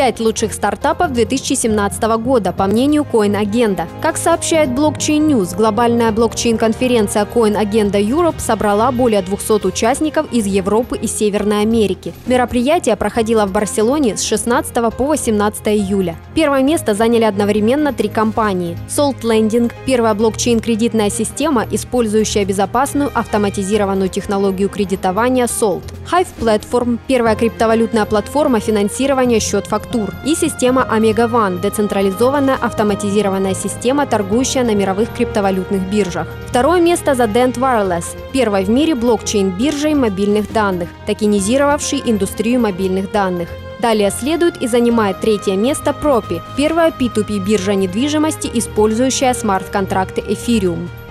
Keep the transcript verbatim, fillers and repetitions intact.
Пять лучших стартапов две тысячи семнадцатого года, по мнению CoinAgenda. Как сообщает Blockchain News, глобальная блокчейн-конференция CoinAgenda Europe собрала более двухсот участников из Европы и Северной Америки. Мероприятие проходило в Барселоне с шестнадцатого по восемнадцатое июля. Первое место заняли одновременно три компании. Salt Lending – первая блокчейн-кредитная система, использующая безопасную автоматизированную технологию кредитования Salt. Hive Platform – первая криптовалютная платформа финансирования счет-фактур. И система Omega One – децентрализованная автоматизированная система, торгующая на мировых криптовалютных биржах. Второе место за Dent Wireless – первой в мире блокчейн-биржей мобильных данных, токенизировавшей индустрию мобильных данных. Далее следует и занимает третье место Propy – первая пи ту пи биржа недвижимости, использующая смарт-контракты Ethereum.